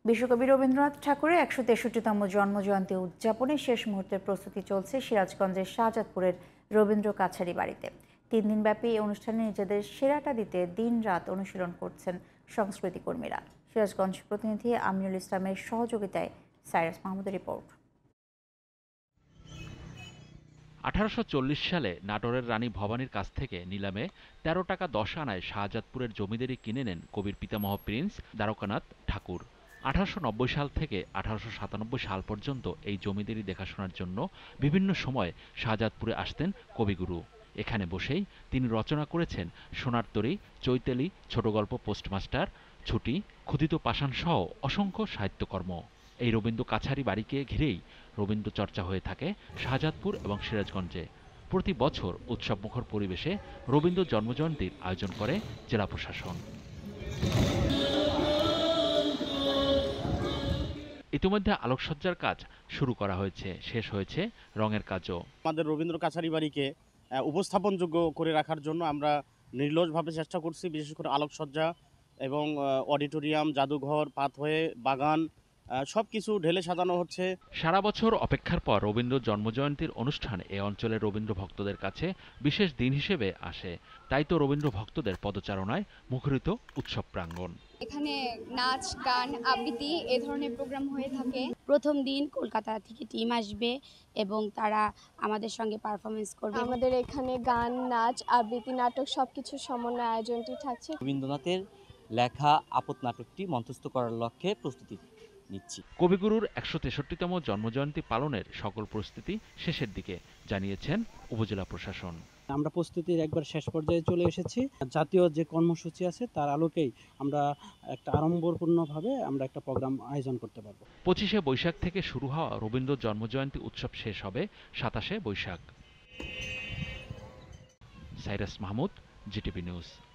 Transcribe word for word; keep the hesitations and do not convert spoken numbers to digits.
বিশ্বকবি রবীন্দ্রনাথ ঠাকুরের একশো তেষট্টিতম জন্মজয়ন্তী উদযাপনে শেষ মুহূর্তের প্রস্তুতি চলছে সিরাজগঞ্জের শাহজাদপুরের রবীন্দ্র কাছারি বাড়িতে। তিন দিনব্যাপী এই অনুষ্ঠানে নিজেদের সেরাটা দিতে দিন রাত অনুশীলন করছেন সংস্কৃতি কর্মীরা। সিরাজগঞ্জ প্রতিনিধি আমিনুল ইসলামের সহযোগিতায় সাইরাস মাহমুদের রিপোর্ট। আঠারোশো চল্লিশ সালে নাটোরের রানী ভবানীর কাছ থেকে নিলামে তেরো টাকা দশ আনায় শাহজাদপুরের জমিদারি কিনে নেন কবির পিতামহ প্রিন্স দ্বারকানাথ ঠাকুর। আঠারোশো নব্বই সাল থেকে আঠারোশো সাতানব্বই সাল পর্যন্ত এই জমিদারি দেখাশোনার জন্য বিভিন্ন সময় শাহজাদপুরে আসতেন কবিগুরু। এখানে বসেই তিনি রচনা করেছেন সোনার তরী, চৈতালি, ছোট গল্প, পোস্টমাস্টার, ছুটি, ক্ষুধিত পাষাণ সহ অসংখ্য সাহিত্যকর্ম। এই রবীন্দ্র কাছারি বাড়িকে ঘিরেই রবীন্দ্র চর্চা হয়ে থাকে শাহজাদপুর এবং সিরাজগঞ্জে। প্রতি বছর উৎসবমুখর পরিবেশে রবীন্দ্র জন্মজয়ন্তীর আয়োজন করে জেলা প্রশাসন। ইতিমধ্যে আলোকসজ্জার কাজ শুরু করা হয়েছে, শেষ হয়েছে রঙের কাজও। আমাদের রবীন্দ্র কাছারি বাড়িকে উপস্থাপনযোগ্য করে রাখার জন্য আমরা নির্লসভাবে চেষ্টা করছি। বিশেষ করে আলোকসজ্জা এবং অডিটোরিয়াম, জাদুঘর, পাথওয়ে, বাগান সব কিছু ঢেলে সাজানো হচ্ছে। সারা বছর অপেক্ষার পর রবীন্দ্র জন্মজয়ন্তীর অনুষ্ঠান এ অঞ্চলের রবীন্দ্র ভক্তদের কাছে বিশেষ দিন হিসেবে আসে। তাই তো রবীন্দ্র ভক্তদের পদচারণায় মুখরিত উৎসব প্রাঙ্গণ। এখানে নাচ, গান, আবৃত্তি এ ধরনের প্রোগ্রাম হয়ে থাকে। প্রথম দিন কলকাতা থেকে টিম আসবে এবং তারা আমাদের সঙ্গে পারফরমেন্স করবে। আমাদের এখানে গান, নাচ, আবৃত্তি, নাটক সবকিছু সমন্বয় আয়োজনটি থাকছে। রবীন্দ্রনাথের লেখা আপত নাটকটি মঞ্চস্থ করার লক্ষ্যে প্রস্তুতি নিচ্ছি। কবিগুরুর একশো তেষট্টিতম জন্মজয়ন্তী পালনের সকল প্রস্তুতি শেষের দিকে, জানিয়েছেন উপজেলা প্রশাসন। আমরা প্রস্তুতির একবার শেষ পর্যায়ে চলে এসেছি। জাতীয় যে কর্মসূচি আছে তার আলোকেই আমরা একটা আড়ম্বরপূর্ণভাবে আমরা একটা প্রোগ্রাম আয়োজন করতে পারবো। পঁচিশে বৈশাখ থেকে শুরু হওয়া রবীন্দ্র জন্মজয়ন্তী উৎসব শেষ হবে সাতাশে বৈশাখ। Cyrus Mahmud, GTV news.